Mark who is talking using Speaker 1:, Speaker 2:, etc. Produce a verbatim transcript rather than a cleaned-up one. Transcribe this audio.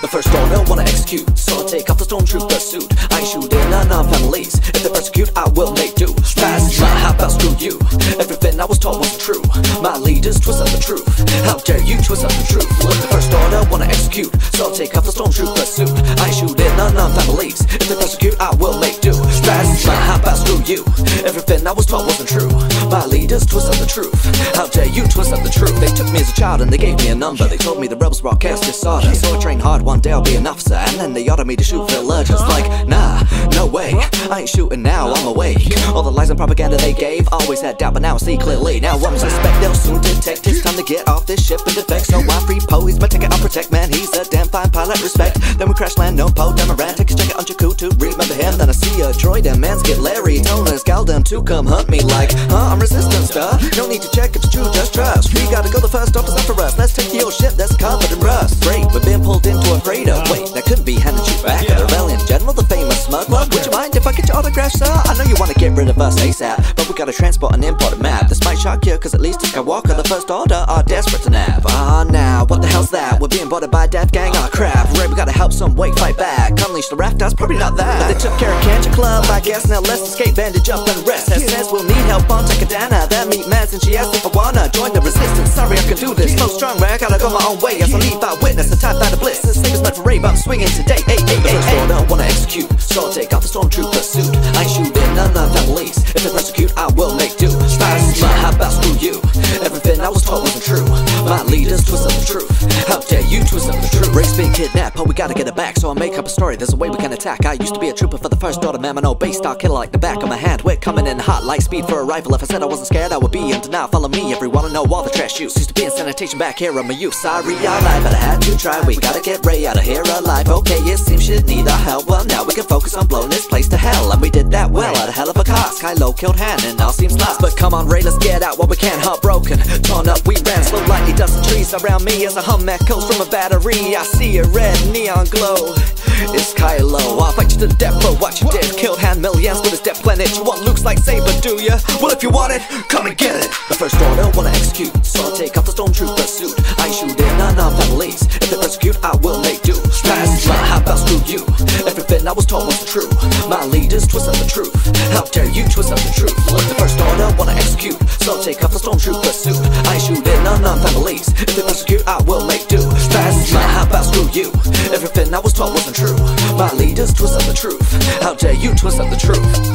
Speaker 1: The first order wanna execute, so I'll take off the stormtrooper suit. I ain't shooting unarmed families. If they persecute, I will make do. Phasma, how about screw you? Everything I was told wasn't true. My leaders twist up the truth. How dare you twist up the truth? Look, the first order wanna execute, so I'll take off the stormtrooper suit. I ain't shooting unarmed families. If they persecute, I will make do. Phasma, how about screw you? Everything I was told wasn't true. My leaders twist up the truth. How dare you twist up the truth? They took me as a child and they gave me a number. They told me the rebels broadcast disorder, so I train hard, one day I'll be an officer. And then they ordered me to shoot villagers. Like, nah, no way, I ain't shooting now, I'm awake. All the lies and propaganda they gave, always had doubt, but now I see clearly. Now one suspect, they'll soon detect. It's time to get off this ship and defect. So I free Poe, he's my ticket, I'll protect. Man, he's a damn fine pilot, respect. Then we crash land, no Poe, Demoran. Take a check it on Jakku to remember him. Then I see a droid and mans get Larry. Toners, Galdem to come hunt me like, huh, I'm resistance, duh. No need to check if it's true, just trust. We gotta go the first off, for us. Let's take the old ship that's covered in rust. Great, we've been pulled into a freighter. Wait, that couldn't be handed you back. A rebellion general, the famous smuggler. Would you mind if I get your autograph, sir? I know you wanna get rid of us ASAP, but we gotta transport an imported map. This might shock you, cause at least Skywalker, the first order, are desperate to nab. Ah, now, what the hell's that? We're being boarded by a death gang, ah crap. Right, we gotta help some way fight back. Unleash the raft, that's probably not that. But they took care of Cancer Club, I guess. Now let's escape, bandage up and rest. Has says we'll need help on Takadana. That meat man, and she asked if I wanna join the resistance. Sorry, I can do this. So strong, right? I gotta go my own way. As I leave, I witness the time fighter bliss. This thing is meant for Ray, but I'm swinging today. Hey, hey, the first order wanna execute, so I'll take off the stormtrooper suit. I ain't shooting none of families. If they persecute, I will make do. Phasma, how about screw you? Everything I was told wasn't true. My leaders twist up the truth. How dare you twist up the truth? Ray's being kidnapped, but we gotta get it back. So I make up a story, there's a way we can attack. I used to be a trooper for the first order, man. I know base star killer like the back of my hand. We're coming in hot, light speed for arrival. If I said I wasn't scared, I would be in denial. Follow me, everyone, I know all the trash use. Used to be in sanitation back here in my youth. Sorry, I lied, but I had to try. We gotta get Ray out of here alive. Okay, it seems she'd need our help. Well, now we can focus on blowing this place to hell. And we did that well at a hell of a cost. Kylo killed Han and all seems lost. But come on, Ray, let's get out while we can. Heartbroken, torn up, we ran slow lightly. Dust and trees around me as a hum echoes from a battery. I see a red neon glow. It's Kylo. I'll fight you to the death for what you did. Killed Han millions with his death planet. You want Luke's lightsaber, do ya? Well, if you want it, come and get it. The first order wanna execute, so I'll take off the stormtrooper suit. I ain't shooting unarmed families. If they persecute, I will make do. Phasma, how about screw you? Everything I was told wasn't true. My leaders twist up the truth. How dare you twist up the truth? Look, the first order wanna execute, so I'll take off the stormtrooper suit. I ain't shooting unarmed families. If they persecute, I will make do. Phasma, how about screw you? Everything I was told wasn't true. My leaders twist up the truth. How dare you twist up the truth?